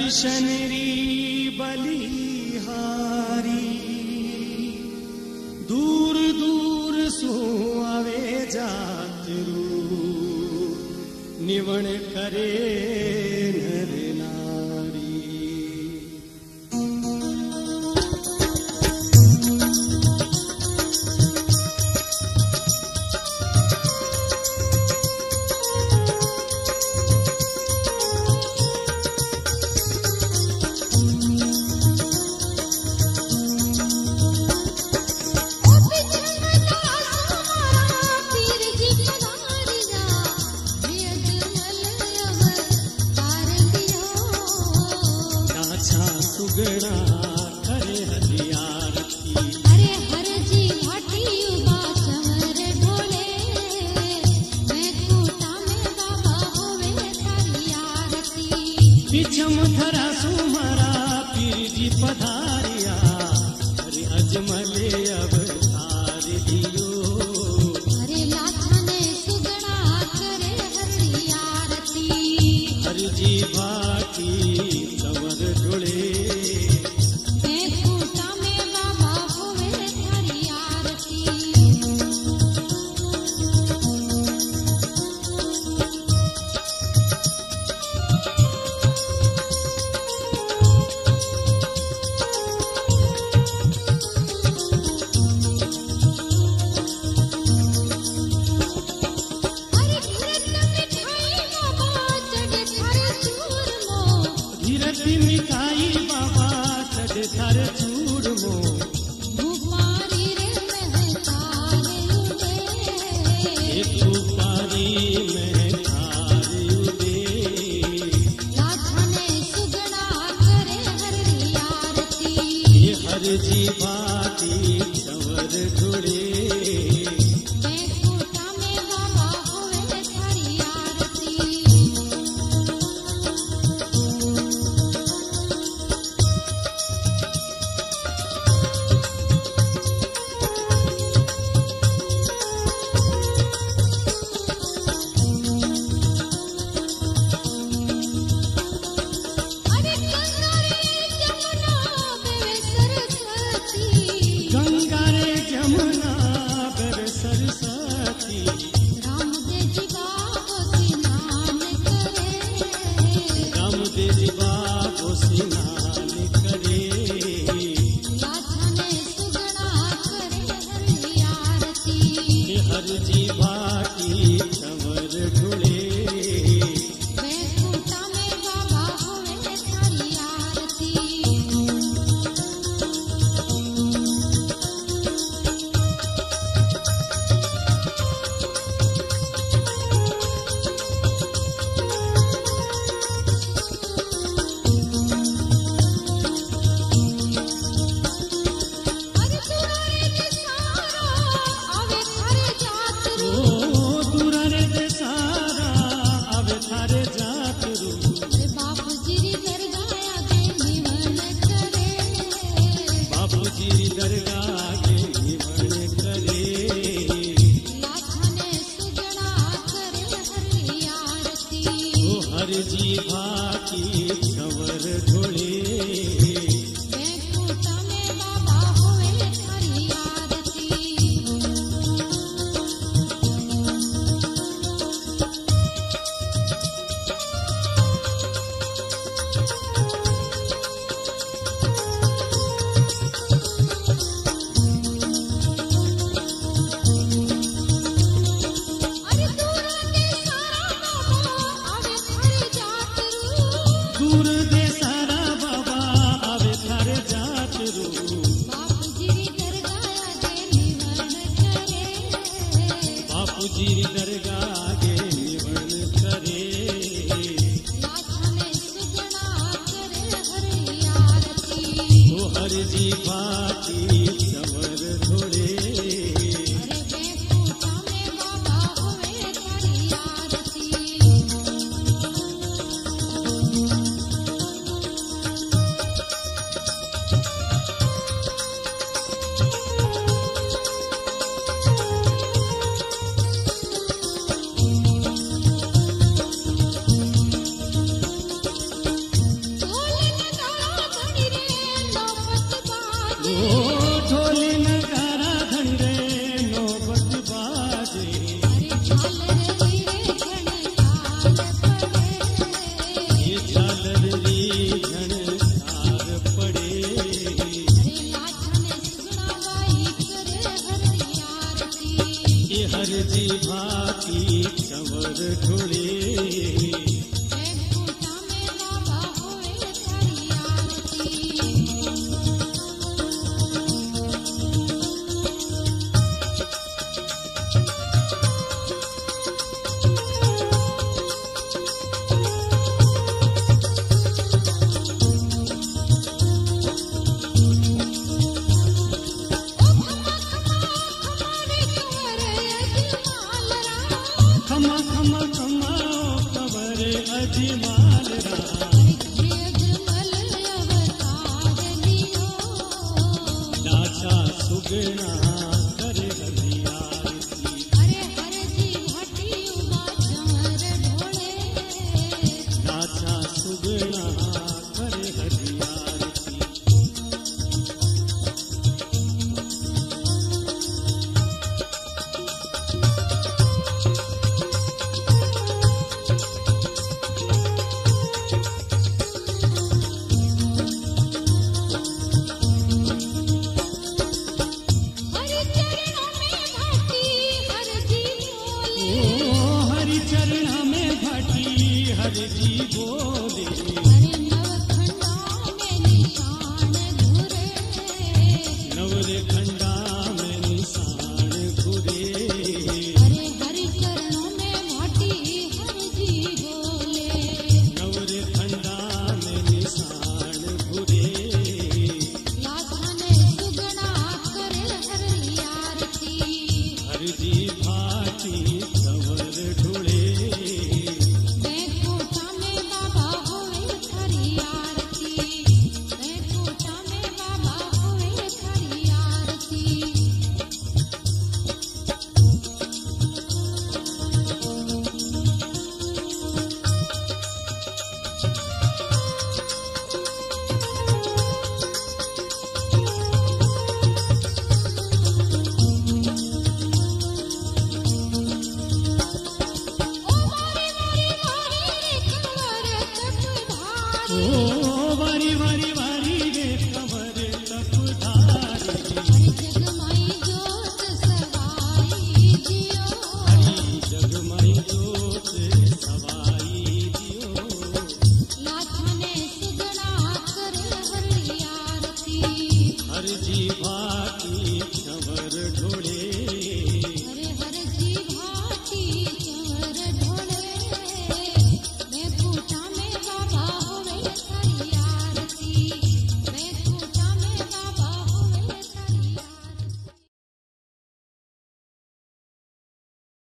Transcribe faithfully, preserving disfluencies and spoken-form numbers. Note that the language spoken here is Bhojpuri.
दर्शन री बलिहारी दूर दूर सो आवे जातरू निवण करे नर नारी। सुगड़ा करे हरियारती अरे हर जी भाटी उबा चमर ढोले मैं कोटा में बाबा होवे थारी आरती। पिछम धरा सुमरा पीर जी पधारिया अरे अजमले अवतार दियो अरे लाथने सुगड़ा करे हरी आरती हर जी भाटी चमर ढोले मिठाई बाबा चढ़े थारे चूरमो भूपारी रे महतारे उदे एक भूपारी महतारे उदे लाथने सुगड़ा करे हरी आरती ये हर जी बाती चवर ढोले मैं कोटा में बाबा होवे थारी आरती। गंगा रे जमुना बर सरस्वती रामदेव जी बाबो स्नान करे रामदेव जी बाबो स्नान करे लाथने सुगड़ा करे हरी आरती ये हर जी भाटी चवर ढोले मैं कोटा में बाबा होवे थारी आरती। हर जी भाटी चवर ढोले मैं कोटा में बाबा होवे थारी आरती। दूर दे सारा बाबा आवे थारे जातरू बापू जी दरगाह दे निवण करे बापू जी दरगाह गे निवण करे लाथने सुगड़ा करे हरी आरती ओ हर जी भाटी चवर ढोले अरे मैं कोटा में बाबा होवे थारी आरती। जी भाती चंवर ढोले कोटा में बाबा होवे थारी आरती खमा खमा खमा कवर अजमाल अवतार लियो दासा सुगना